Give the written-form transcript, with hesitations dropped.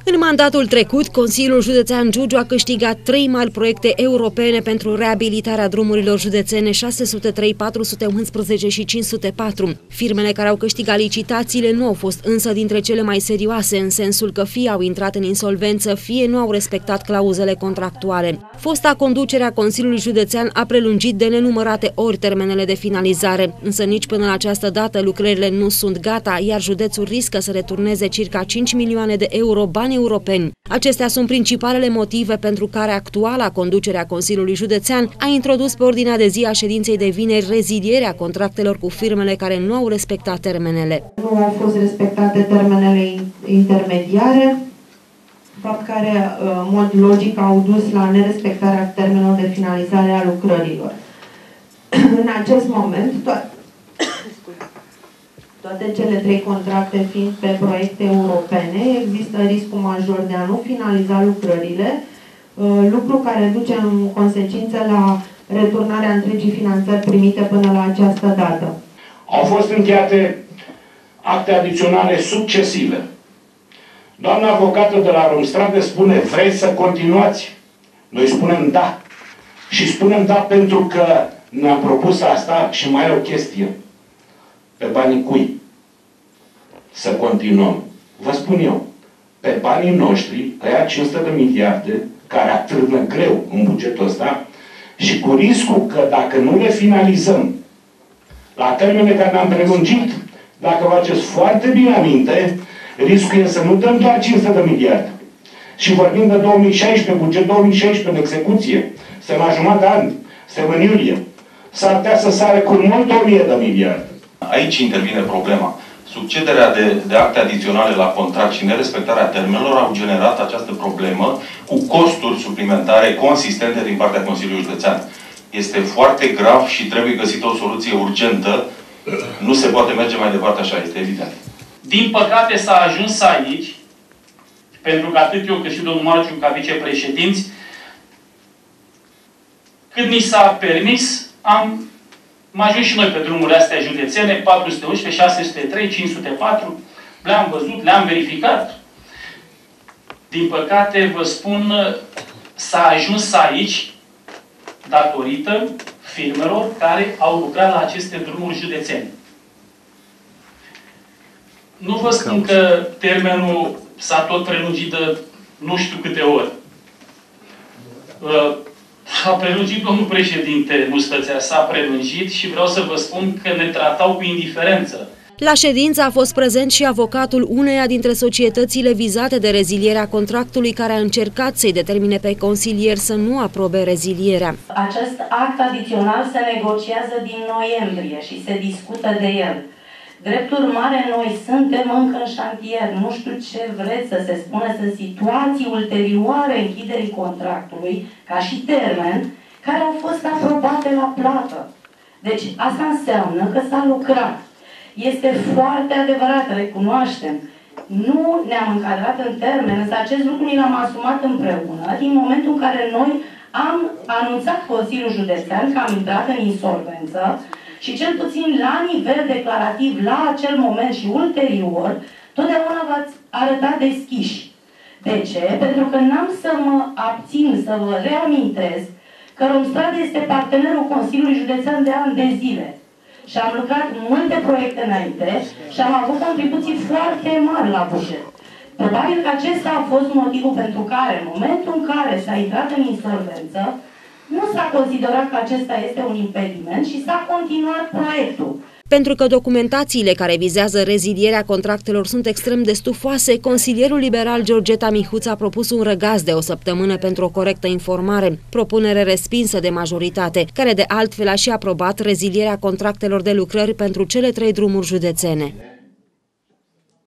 În mandatul trecut, Consiliul Județean Giurgiu a câștigat 3 mari proiecte europene pentru reabilitarea drumurilor județene 603, 411 și 504. Firmele care au câștigat licitațiile nu au fost însă dintre cele mai serioase, în sensul că fie au intrat în insolvență, fie nu au respectat clauzele contractuale. Fosta conducere a Consiliului Județean a prelungit de nenumărate ori termenele de finalizare, însă nici până la această dată lucrările nu sunt gata, iar județul riscă să returneze circa 5 milioane de euro bani europeni. Acestea sunt principalele motive pentru care actuala conducere a Consiliului Județean a introdus pe ordinea de zi a ședinței de vineri rezilierea contractelor cu firmele care nu au respectat termenele. Nu au fost respectate termenele intermediare, fapt care, în mod logic, au dus la nerespectarea termenelor de finalizare a lucrărilor. În acest moment, toate cele 3 contracte fiind pe proiecte europene, există riscul major de a nu finaliza lucrările, lucru care duce în consecință la returnarea întregii finanțări primite până la această dată. Au fost încheiate acte adiționale succesive. Doamna avocată de la Romstradă spune: vreți să continuați? Noi spunem da. Și spunem da pentru că ne-am propus asta și mai e o chestie. Pe banii cui să continuăm? Vă spun eu, pe banii noștri, ăia 500 de miliarde, care atârnă greu în bugetul ăsta, și cu riscul că dacă nu le finalizăm la termene care ne-am prelungit, dacă vă faceți foarte bine aminte, riscul e să nu dăm doar 500 de miliarde. Și vorbim de 2016, buget 2016 în execuție, suntem la jumătate de an, suntem în iulie. S-ar putea să sare cu mult 1000 de miliarde. Aici intervine problema. Succederea de acte adiționale la contract și nerespectarea termenelor au generat această problemă cu costuri suplimentare consistente din partea Consiliului Județean. Este foarte grav și trebuie găsită o soluție urgentă. Nu se poate merge mai departe așa, este evident. Din păcate s-a ajuns aici, pentru că atât eu cât și domnul Marciu ca vicepreședinți, cât ni s-a permis, am ajuns și noi pe drumurile astea județene, 411, 603, 504, le-am văzut, le-am verificat. Din păcate, vă spun, s-a ajuns aici datorită firmelor care au lucrat la aceste drumuri județene. Nu vă spun că termenul s-a tot prelungit de nu știu câte ori. S-a prelungit domnul președinte Mustățea, s-a prelungit și vreau să vă spun că ne tratau cu indiferență. La ședință a fost prezent și avocatul uneia dintre societățile vizate de rezilierea contractului, care a încercat să-i determine pe consilieri să nu aprobe rezilierea. Acest act adițional se negociază din noiembrie și se discută de el. Drept urmare, noi suntem încă în șantier. Nu știu ce vreți să se spune, sunt situații ulterioare închiderii contractului, ca și termen, care au fost aprobate la plată. Deci, asta înseamnă că s-a lucrat. Este foarte adevărat, recunoaștem. Nu ne-am încadrat în termen, însă acest lucru ni l-am asumat împreună, din momentul în care noi am anunțat Consiliul Județean că am intrat în insolvență. Și cel puțin la nivel declarativ, la acel moment și ulterior, totdeauna v-ați arătat deschiși. De ce? Pentru că n-am să mă abțin să vă reamintesc că Romstradă este partenerul Consiliului Județean de ani de zile. Și am lucrat multe proiecte înainte și am avut contribuții foarte mari la buget. Probabil că acesta a fost motivul pentru care, în momentul în care s-a intrat în insolvență, nu s-a considerat că acesta este un impediment și s-a continuat proiectul. Pentru că documentațiile care vizează rezilierea contractelor sunt extrem de stufoase, consilierul liberal Georgeta Mihuț a propus un răgaz de o săptămână pentru o corectă informare, propunere respinsă de majoritate, care de altfel a și aprobat rezilierea contractelor de lucrări pentru cele 3 drumuri județene.